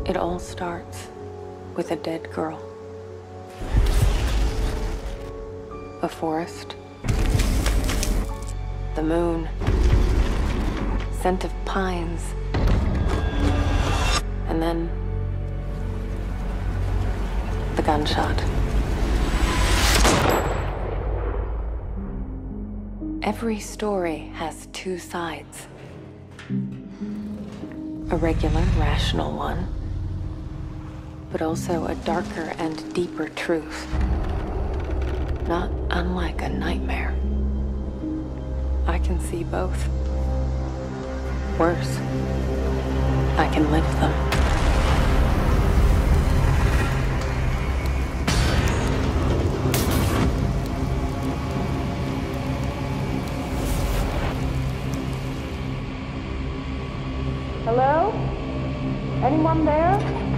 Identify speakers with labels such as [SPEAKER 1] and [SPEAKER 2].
[SPEAKER 1] It all starts with a dead girl. A forest. The moon. Scent of pines. And then the gunshot. Every story has two sides. A regular, rational one, but also a darker and deeper truth. Not unlike a nightmare. I can see both. Worse, I can live them.
[SPEAKER 2] Hello? Anyone there?